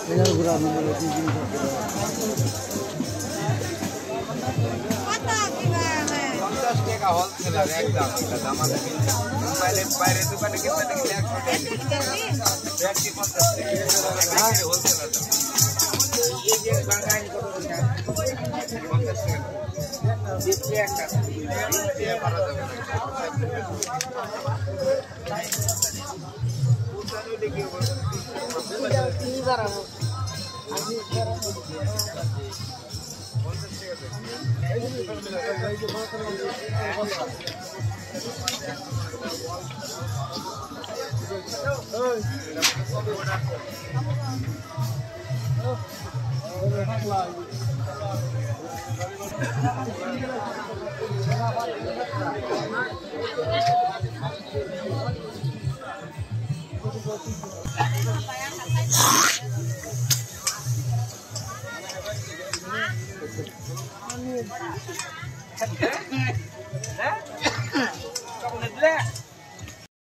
টাকা হোলসেলার একদম দাম আছে বাইরে বাইরে দোকানে কিনতে গেলে 100 টাকা ব্যাগটি 50 টাকা হোলসেলার এই যে বাঙালি কত টাকা 50 টাকা দিতে একটা দিয়ে পারা যাবে না পুরো দেখি কি বাড়াবো আমি